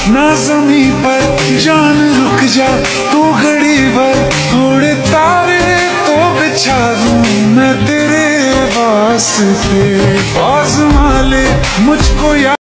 ना जमी पर जान रुक जा तू घड़ी भर, थोड़े तारे तो बिछा दूं मैं तेरे वास्ते, आज़मा ले मुझको।